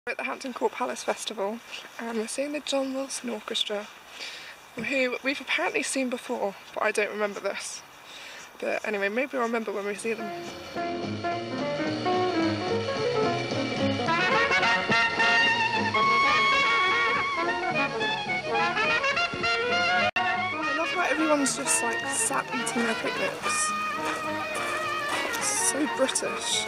We're at the Hampton Court Palace Festival and we're seeing the John Wilson Orchestra, who we've apparently seen before, but I don't remember this. But anyway, maybe I'll remember when we see them. I love how everyone's just like sat eating their picnics. It's so British.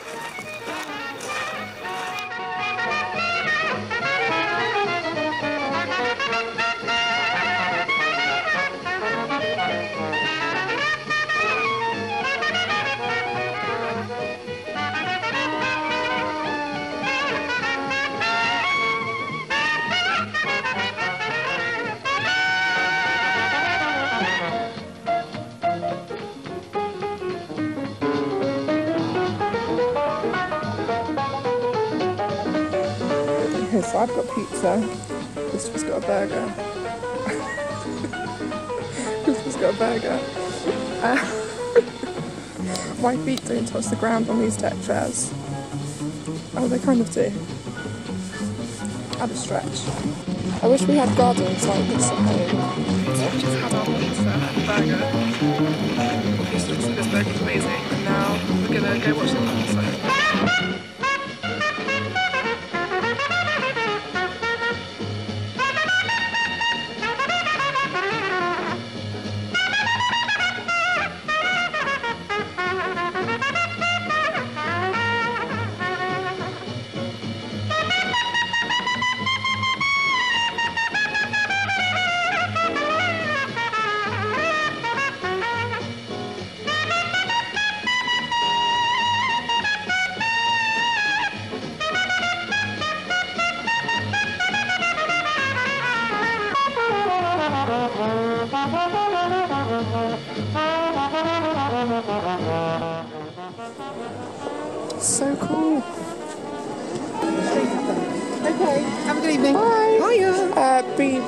Okay, so I've got pizza, this one's got a burger, this one's got a burger. My feet don't touch the ground on these deck chairs. Oh, they kind of do. Add a stretch. I wish we had gardens like this at home. So we've just had our pizza and burger. This burger's amazing, and now we're gonna go watch the concert. So cool. Okay, have a good evening. Bye. Hiya.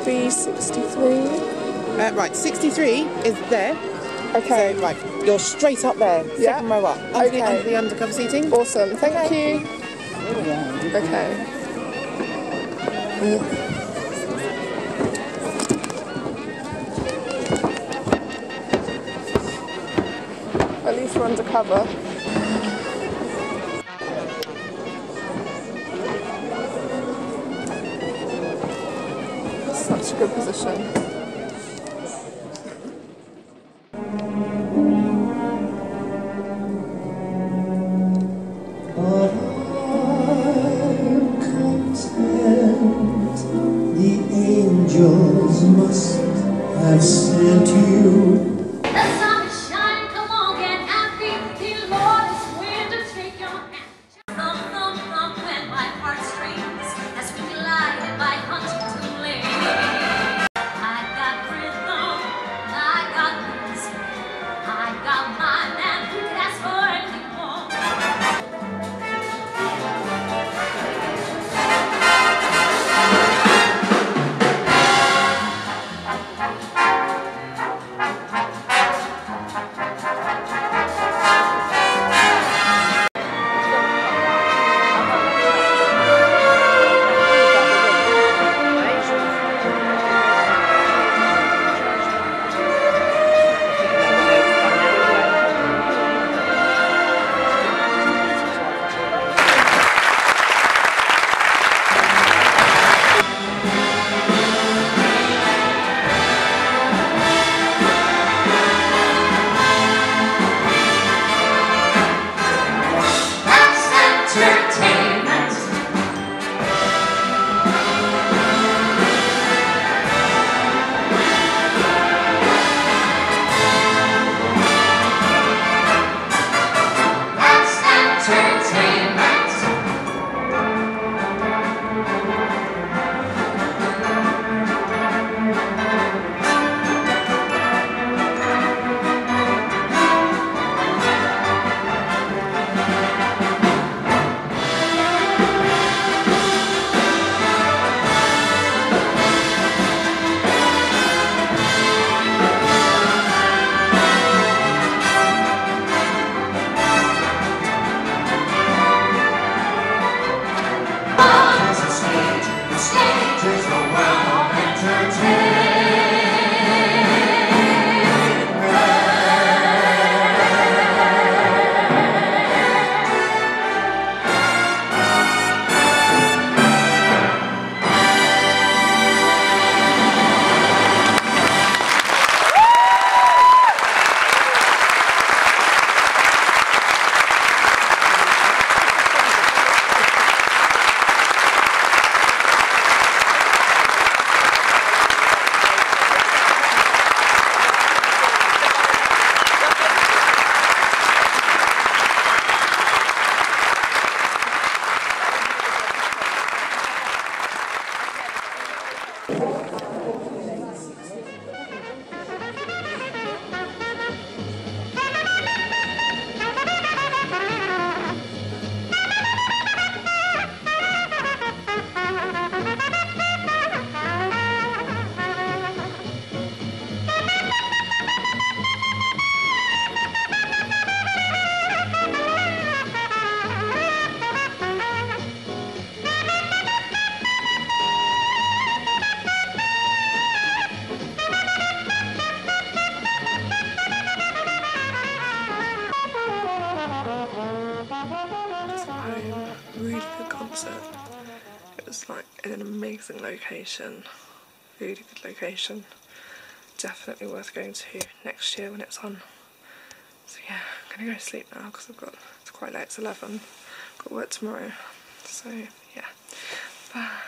BB63. Right, 63 is there. Okay. So, right, you're straight up there. Yeah. Second row up. Under the undercover seating. Awesome. Thank you. Okay. At least we're undercover. Such a good position. But I'm content, the angels must have sent you. it. It was like in an amazing location, really good location. Definitely worth going to next year when it's on. So yeah, I'm gonna go to sleep now because it's quite late, it's 11. Got work tomorrow. So yeah, bye.